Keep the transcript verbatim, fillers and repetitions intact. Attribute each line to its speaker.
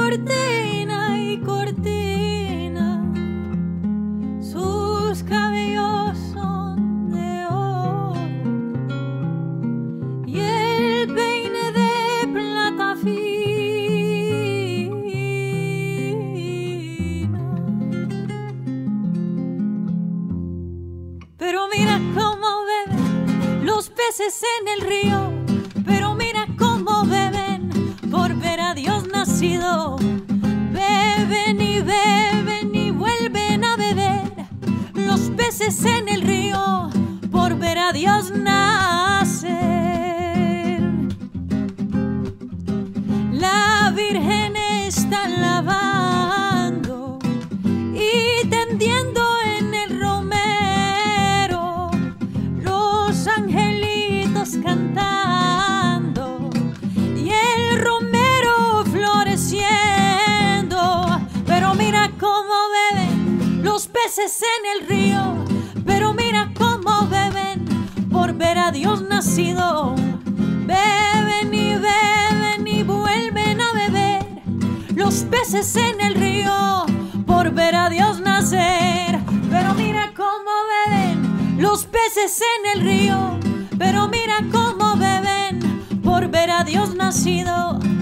Speaker 1: cortina y cortina, sus cabellos son de oro y el peine de plata fina. Pero mira cómo beben los peces en el río, pero mira cómo beben por ver a Dios nacido. Beben y beben y vuelven a beber los peces en el río por ver a Dios nacer. La Virgen está lavando y tendiendo en el romero, los angelitos cantando y el romero floreciendo. Pero mira cómo beben los peces en el río, pero mira cómo beben por ver a Dios nacido. Beben y beben y vuelven a beber los peces en el río por ver a Dios nacer. Pero mira cómo beben los peces en el río, pero mira cómo beben por ver a Dios nacido.